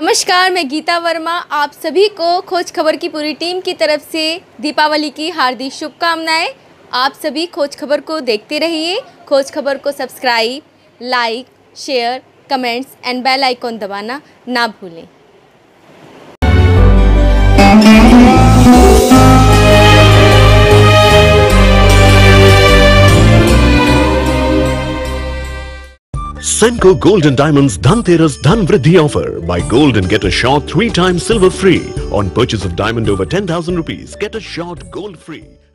नमस्कार, मैं गीता वर्मा। आप सभी को खोज खबर की पूरी टीम की तरफ से दीपावली की हार्दिक शुभकामनाएं। आप सभी खोज खबर को देखते रहिए। खोज खबर को subscribe, like, share, comments and bell icon दबाना ना भूलें। Senco Gold and Diamonds Dhanteras Dhan Vriddhi offer. Buy gold and get a short 3 times silver free. On purchase of diamond over 10,000 rupees, get a short gold free.